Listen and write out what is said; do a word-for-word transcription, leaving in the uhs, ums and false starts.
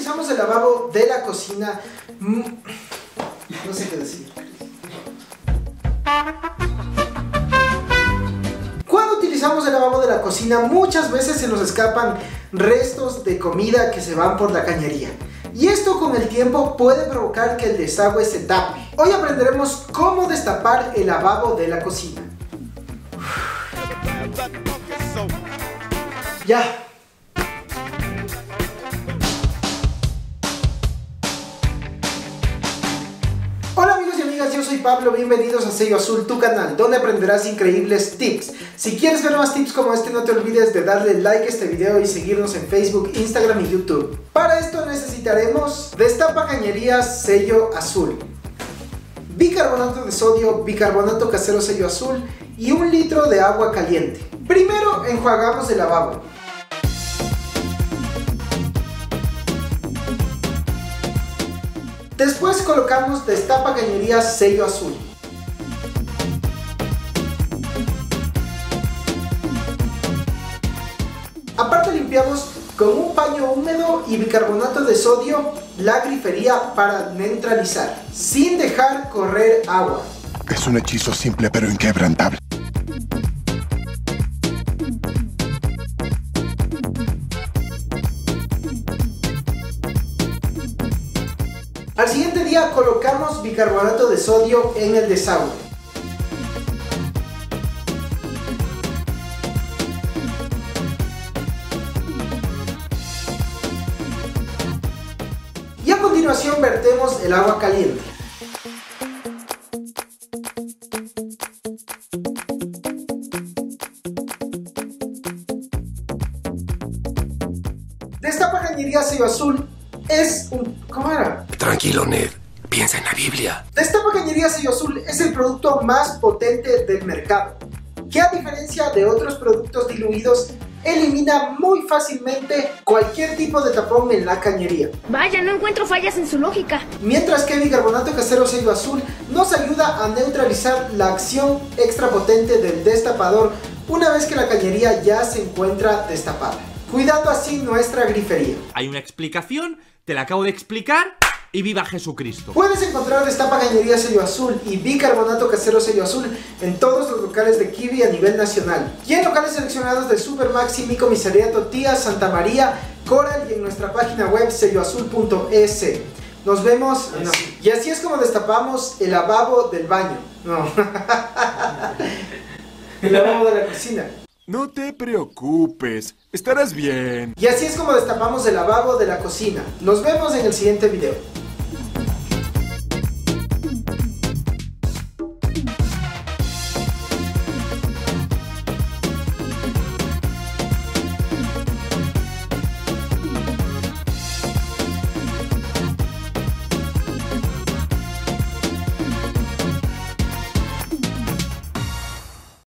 utilizamos el lavabo de la cocina? No sé qué decir. Cuando utilizamos el lavabo de la cocina, muchas veces se nos escapan restos de comida que se van por la cañería. Y esto con el tiempo puede provocar que el desagüe se tape. Hoy aprenderemos cómo destapar el lavabo de la cocina. Ya. Hola amigos y amigas, yo soy Pablo, bienvenidos a Sello Azul, tu canal, donde aprenderás increíbles tips. Si quieres ver más tips como este, no te olvides de darle like a este video y seguirnos en Facebook, Instagram y YouTube. Para esto necesitaremos destapa cañerías Sello Azul, bicarbonato de sodio, bicarbonato casero Sello Azul y un litro de agua caliente. Primero enjuagamos el lavabo. Después colocamos destapa cañerías Sello Azul. Aparte limpiamos con un paño húmedo y bicarbonato de sodio la grifería para neutralizar, sin dejar correr agua. Es un hechizo simple pero inquebrantable. Al siguiente día colocamos bicarbonato de sodio en el desagüe. Y a continuación vertemos el agua caliente. Destapa cañerías Sello Azul es un... ¿cómo era? Tranquilo, Ned. Piensa en la Biblia. Destapa cañerías Sello Azul es el producto más potente del mercado, que a diferencia de otros productos diluidos, elimina muy fácilmente cualquier tipo de tapón en la cañería. Vaya, no encuentro fallas en su lógica. Mientras que el bicarbonato casero Sello Azul nos ayuda a neutralizar la acción extra potente del destapador una vez que la cañería ya se encuentra destapada, cuidando así nuestra grifería. Hay una explicación, te la acabo de explicar y ¡viva Jesucristo! Puedes encontrar destapa cañerías Sello Azul y bicarbonato casero Sello Azul en todos los locales de Kiwi a nivel nacional y en locales seleccionados de Supermaxi, Mi Comisariato, Tía, Santa María, Coral y en nuestra página web sello azul punto es. Nos vemos. No. Y así es como destapamos el lavabo del baño. No. El lavabo de la cocina. No te preocupes, estarás bien. Y así es como destapamos el lavabo de la cocina. Nos vemos en el siguiente video.